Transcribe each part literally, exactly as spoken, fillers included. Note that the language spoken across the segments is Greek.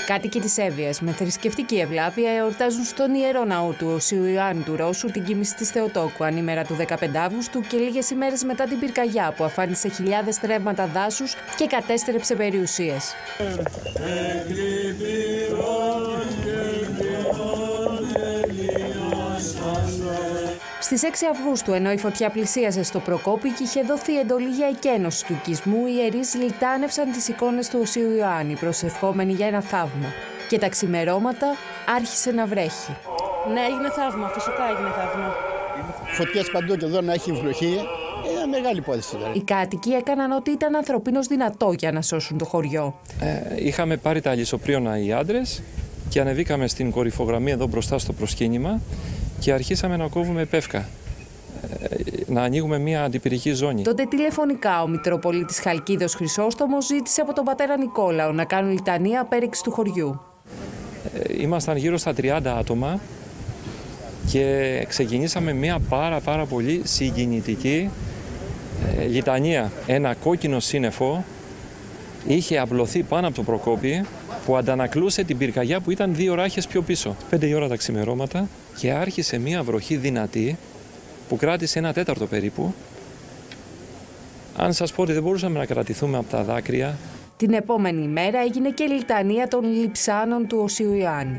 Κάτοικοι της Εύβοιας με θρησκευτική ευλάβεια εορτάζουν στον Ιερό Ναό του Οσίου Ιωάννη του Ρώσου την κοίμηση της Θεοτόκου ανήμερα του δεκαπέντε Αυγούστου και λίγες ημέρες μετά την πυρκαγιά που αφάνισε χιλιάδες τρέμματα δάσους και κατέστρεψε περιουσίες. Στις έξι Αυγούστου, ενώ η φωτιά πλησίασε στο Προκόπη και είχε δοθεί εντολή για εκένωση του οικισμού, οι ιερείς λιτάνευσαν τις εικόνες του Οσίου Ιωάννη, προσευχόμενοι για ένα θαύμα. Και τα ξημερώματα άρχισε να βρέχει. Ναι, έγινε θαύμα, φυσικά έγινε θαύμα. Φωτιές παντού και εδώ να έχει βροχή, είναι μεγάλη υπόθεση. Οι κάτοικοι έκαναν ό,τι ήταν ανθρωπίνως δυνατό για να σώσουν το χωριό. Ε, είχαμε πάρει τα αλυσοπρίωνα οι άντρες και ανεβήκαμε στην κορυφογραμμή εδώ μπροστά στο προσκύνημα και αρχίσαμε να κόβουμε πεύκα, να ανοίγουμε μια αντιπυρική ζώνη. Τότε τηλεφωνικά ο Μητροπολίτης Χαλκίδος Χρυσόστομος ζήτησε από τον πατέρα Νικόλαο να κάνουν λιτανία απέρριξη του χωριού. Ήμασταν γύρω στα τριάντα άτομα και ξεκινήσαμε μια πάρα πάρα πολύ συγκινητική ε, λιτανία. Ένα κόκκινο σύννεφο είχε απλωθεί πάνω από το Προκόπη που αντανακλούσε την πυρκαγιά που ήταν δύο ράχες πιο πίσω. Πέντε η ώρα τα ξημερώματα και άρχισε μια βροχή δυνατή που κράτησε ένα τέταρτο περίπου. Αν σας πω ότι δεν μπορούσαμε να κρατηθούμε από τα δάκρυα. Την επόμενη μέρα έγινε και λιτανία των λειψάνων του Οσίου Ιωάννη.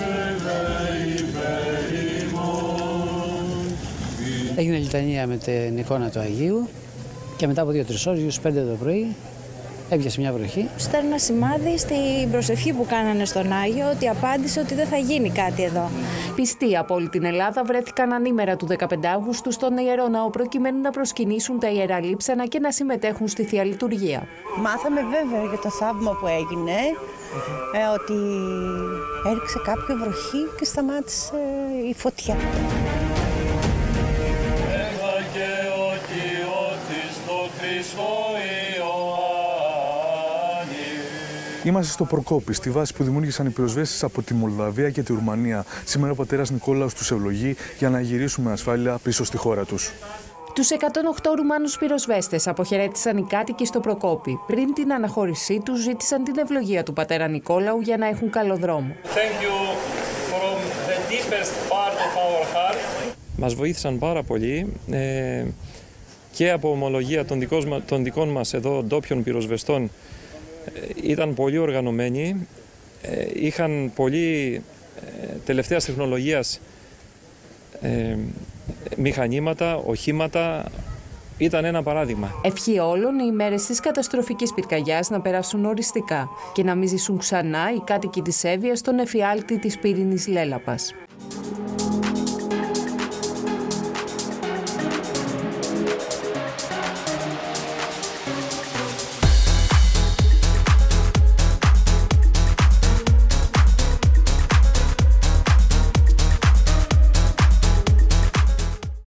Έγινε λιτανία με την εικόνα του Αγίου και μετά από δύο-τρεις ώρες, γύρω πέντε το πρωί, έπιασε μια βροχή. Στέλνω ένα σημάδι στην προσευχή που κάνανε στον Άγιο ότι απάντησε ότι δεν θα γίνει κάτι εδώ. Πιστοί από όλη την Ελλάδα βρέθηκαν ανήμερα του δεκαπέντε Αυγούστου στον Ιερό Ναό προκειμένου να προσκυνήσουν τα ιερά λείψανα και να συμμετέχουν στη Θεία Λειτουργία. Μάθαμε βέβαια για το θαύμα που έγινε, ε, ότι έριξε κάποια βροχή και σταμάτησε η φωτιά. Είμαστε στο Προκόπη, στη βάση που δημιούργησαν οι πυροσβέστες από τη Μολδαβία και τη Ρουμανία. Σήμερα ο πατέρας Νικόλαος τους ευλογεί για να γυρίσουν με ασφάλεια πίσω στη χώρα τους. Τους εκατόν οκτώ Ρουμάνους πυροσβέστες αποχαιρέτησαν οι κάτοικοι στο Προκόπη. Πριν την αναχώρησή τους, ζήτησαν την ευλογία του πατέρα Νικόλαου για να έχουν καλό δρόμο. Μας βοήθησαν πάρα πολύ ε, και από ομολογία των, δικός, των δικών μας εδώ ντόπιων πυροσβεστών. Ήταν πολύ οργανωμένοι, είχαν πολύ τελευταίας τεχνολογίας ε, μηχανήματα, οχήματα, ήταν ένα παράδειγμα. Ευχή όλων οι ημέρες της καταστροφικής πυρκαγιάς να περάσουν οριστικά και να μην ζήσουν ξανά οι κάτοικοι της Εύβοιας στον εφιάλτη της πύρινης Λέλαπας.